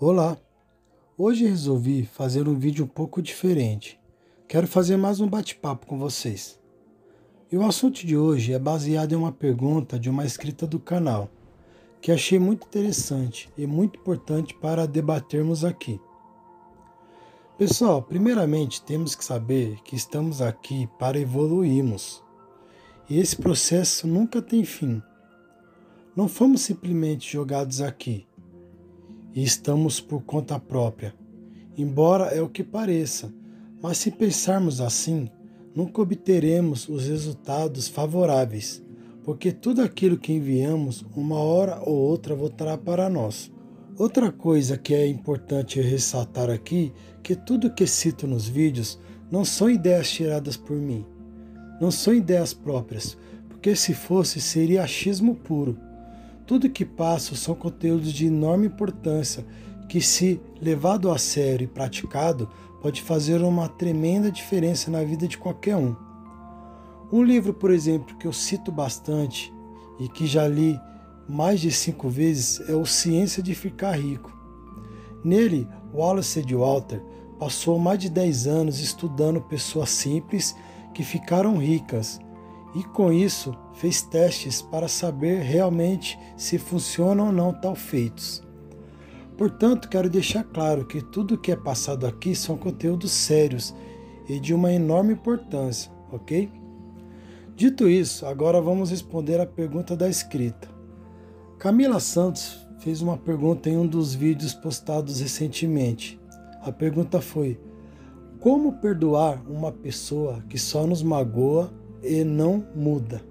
Olá! Hoje resolvi fazer um vídeo um pouco diferente. Quero fazer mais um bate-papo com vocês. E o assunto de hoje é baseado em uma pergunta de uma inscrita do canal, que achei muito interessante e muito importante para debatermos aqui. Pessoal, primeiramente temos que saber que estamos aqui para evoluirmos. E esse processo nunca tem fim. Não fomos simplesmente jogados aqui e estamos por conta própria, embora é o que pareça, mas se pensarmos assim, nunca obteremos os resultados favoráveis, porque tudo aquilo que enviamos, uma hora ou outra voltará para nós. Outra coisa que é importante ressaltar aqui, que tudo que cito nos vídeos não são ideias tiradas por mim, não são ideias próprias, porque se fosse seria achismo puro. Tudo que passo são conteúdos de enorme importância que, se levado a sério e praticado, pode fazer uma tremenda diferença na vida de qualquer um. Um livro, por exemplo, que eu cito bastante e que já li mais de 5 vezes é o Ciência de Ficar Rico. Nele, Wallace D. Walter passou mais de 10 anos estudando pessoas simples que ficaram ricas, e com isso fez testes para saber realmente se funcionam ou não tal feitos. Portanto, quero deixar claro que tudo que é passado aqui são conteúdos sérios e de uma enorme importância, ok? Dito isso, agora vamos responder a pergunta da escrita. Camila Santos fez uma pergunta em um dos vídeos postados recentemente. A pergunta foi: como perdoar uma pessoa que só nos magoa e não muda?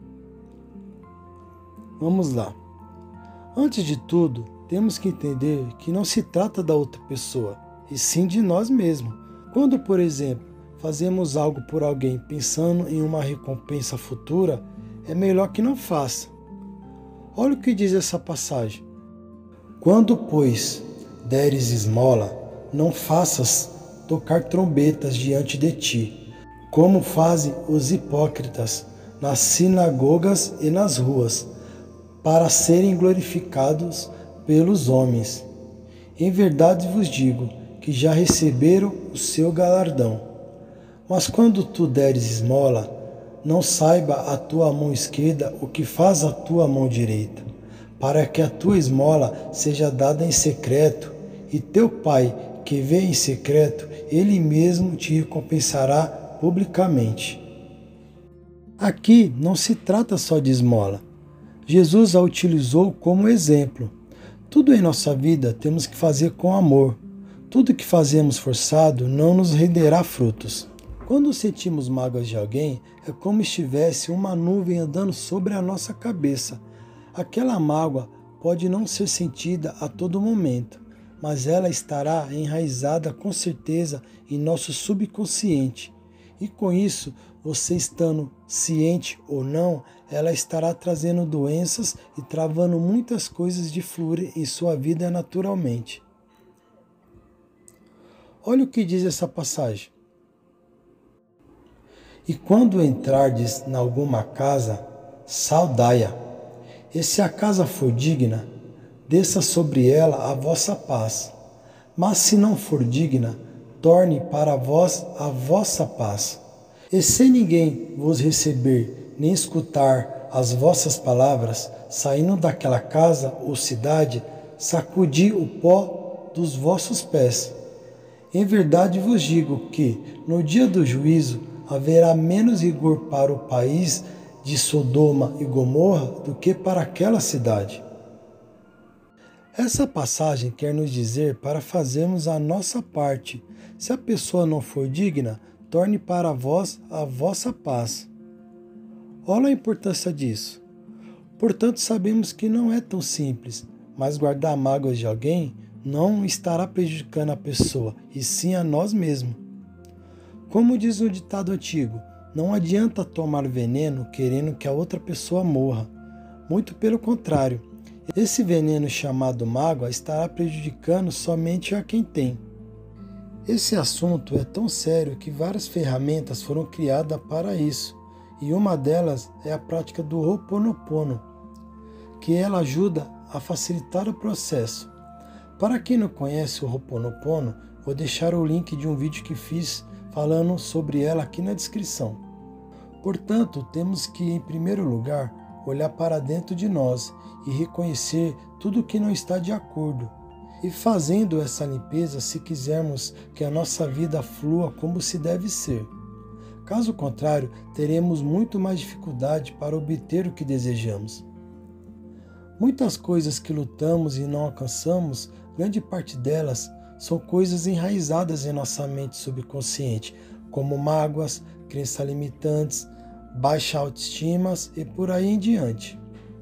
Vamos lá. Antes de tudo, temos que entender que não se trata da outra pessoa, e sim de nós mesmos. Quando, por exemplo, fazemos algo por alguém pensando em uma recompensa futura, é melhor que não faça. Olha o que diz essa passagem. Quando, pois, deres esmola, não faças tocar trombetas diante de ti, como fazem os hipócritas nas sinagogas e nas ruas, para serem glorificados pelos homens. Em verdade vos digo que já receberam o seu galardão. Mas quando tu deres esmola, não saiba a tua mão esquerda o que faz a tua mão direita, para que a tua esmola seja dada em secreto, e teu Pai, que vê em secreto, Ele mesmo te recompensará publicamente. Aqui não se trata só de esmola. Jesus a utilizou como exemplo. Tudo em nossa vida temos que fazer com amor. Tudo que fazemos forçado não nos renderá frutos. Quando sentimos mágoas de alguém, é como se estivesse uma nuvem andando sobre a nossa cabeça. Aquela mágoa pode não ser sentida a todo momento, mas ela estará enraizada com certeza em nosso subconsciente. E com isso, você estando ciente ou não, ela estará trazendo doenças e travando muitas coisas de fluir em sua vida naturalmente. Olha o que diz essa passagem. E quando entrardes em alguma casa, saudai-a. E se a casa for digna, desça sobre ela a vossa paz. Mas se não for digna, torne para vós a vossa paz. E se ninguém vos receber, nem escutar as vossas palavras, saindo daquela casa ou cidade, sacudi o pó dos vossos pés. Em verdade vos digo que, no dia do juízo, haverá menos rigor para o país de Sodoma e Gomorra do que para aquela cidade. Essa passagem quer nos dizer para fazermos a nossa parte. Se a pessoa não for digna, torne para vós a vossa paz. Olha a importância disso. Portanto, sabemos que não é tão simples, mas guardar mágoas de alguém não estará prejudicando a pessoa, e sim a nós mesmos. Como diz um ditado antigo, não adianta tomar veneno querendo que a outra pessoa morra. Muito pelo contrário. Esse veneno chamado mágoa estará prejudicando somente a quem tem. Esse assunto é tão sério que várias ferramentas foram criadas para isso, e uma delas é a prática do Ho'oponopono, que ela ajuda a facilitar o processo. Para quem não conhece o Ho'oponopono, vou deixar o link de um vídeo que fiz falando sobre ela aqui na descrição. Portanto, temos que, em primeiro lugar, olhar para dentro de nós e reconhecer tudo que não está de acordo. E fazendo essa limpeza, se quisermos que a nossa vida flua como se deve ser. Caso contrário, teremos muito mais dificuldade para obter o que desejamos. Muitas coisas que lutamos e não alcançamos, grande parte delas são coisas enraizadas em nossa mente subconsciente, como mágoas, crenças limitantes, baixa autoestima e por aí em diante.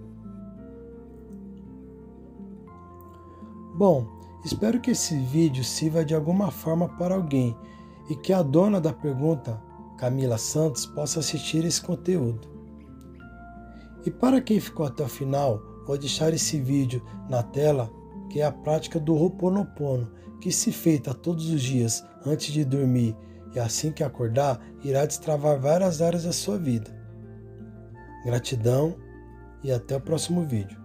Bom, espero que esse vídeo sirva de alguma forma para alguém e que a dona da pergunta, Camila Santos, possa assistir esse conteúdo. E para quem ficou até o final, vou deixar esse vídeo na tela, que é a prática do Ho'oponopono, que se feita todos os dias antes de dormir e assim que acordar, irá destravar várias áreas da sua vida. Gratidão e até o próximo vídeo.